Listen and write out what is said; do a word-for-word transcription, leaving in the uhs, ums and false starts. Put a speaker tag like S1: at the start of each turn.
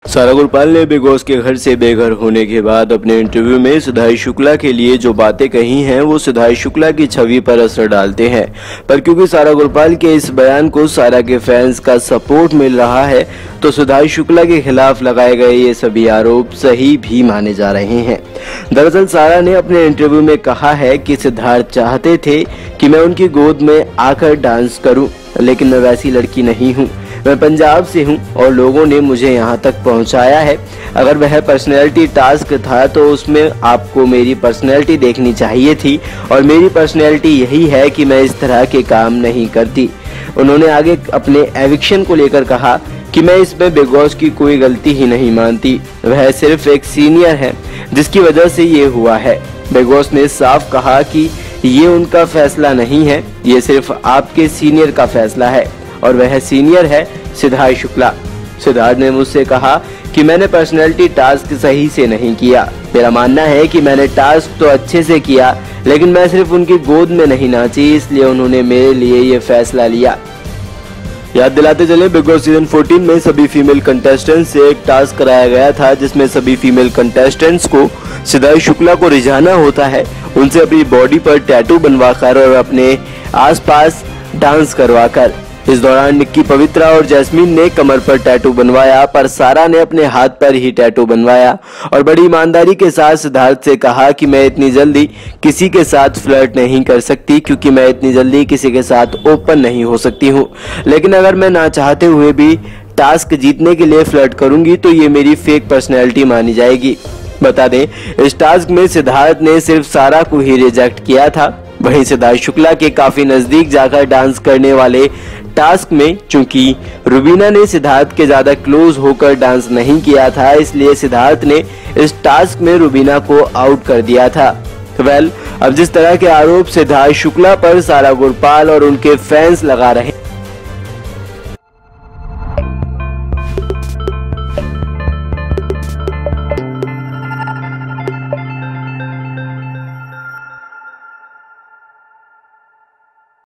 S1: सारा गुरपाल ने big boss के घर से बेघर होने के बाद अपने इंटरव्यू में सिद्धार्थ शुक्ला के लिए जो बातें कही हैं वो सिद्धार्थ शुक्ला की छवि पर असर डालते हैं। पर क्योंकि सारा गुरपाल के इस बयान को सारा के फैंस का सपोर्ट मिल रहा है तो सिद्धार्थ शुक्ला के खिलाफ लगाए गए ये सभी आरोप सही भी माने जा रहे हैं। दरअसल सारा ने अपने इंटरव्यू में कहा है कि सिद्धार्थ चाहते थे कि मैं उनकी गोद में आकर डांस करूं, लेकिन मैं वैसी लड़की नहीं हूं। मैं पंजाब से हूं और लोगों ने मुझे यहां तक पहुंचाया है। अगर वह पर्सनैलिटी टास्क था तो उसमें आपको मेरी पर्सनैलिटी देखनी चाहिए थी और मेरी पर्सनैलिटी यही है कि मैं इस तरह के काम नहीं करती। उन्होंने आगे अपने एविक्शन को लेकर कहा कि मैं इसमें बिग बॉस की कोई गलती ही नहीं मानती, वह सिर्फ एक सीनियर है जिसकी वजह से ये हुआ है। बिग बॉस ने साफ कहा कि ये उनका फैसला नहीं है, ये सिर्फ आपके सीनियर का फैसला है और वह सीनियर है सिद्धार्थ शुक्ला। सिद्धार्थ ने मुझसे कहा कि मैंने पर्सनैलिटी टास्क सही से नहीं किया। मेरा मानना है कि मैंने टास्क तो अच्छे से किया, लेकिन मैं सिर्फ उनकी गोद में नहीं नाची, इसलिए उन्होंने मेरे लिए ये फैसला लिया। याद दिलाते चले, बिग बॉस सीजन चौदह में सभी फीमेल कंटेस्टेंट से एक टास्क कराया गया था जिसमें सभी फीमेल कंटेस्टेंट्स को सिद्धार्थ शुक्ला को रिझाना होता है, उनसे अपनी बॉडी पर टैटू बनवाकर और अपने आसपास डांस करवाकर। इस दौरान निक्की, पवित्रा और जैस्मीन ने कमर पर टैटू बनवाया, पर सारा ने अपने हाथ पर ही टैटू बनवाया और बड़ी ईमानदारी के साथ सिद्धार्थ से कहा कि मैं इतनी जल्दी किसी के साथ फ्लर्ट नहीं कर सकती, क्योंकि मैं इतनी जल्दी किसी के साथ ओपन नहीं हो सकती हूँ। लेकिन अगर मैं ना चाहते हुए भी टास्क जीतने के लिए फ्लर्ट करूंगी तो ये मेरी फेक पर्सनैलिटी मानी जाएगी। बता दें, इस टास्क में सिद्धार्थ ने सिर्फ सारा को ही रिजेक्ट किया था। वहीं सिद्धार्थ शुक्ला के काफी नजदीक जाकर डांस करने वाले टास्क में चूंकि रुबीना ने सिद्धार्थ के ज्यादा क्लोज होकर डांस नहीं किया था, इसलिए सिद्धार्थ ने इस टास्क में रुबीना को आउट कर दिया था। वेल, अब जिस तरह के आरोप सिद्धार्थ शुक्ला पर सारा गुरपाल और उनके फैंस लगा रहे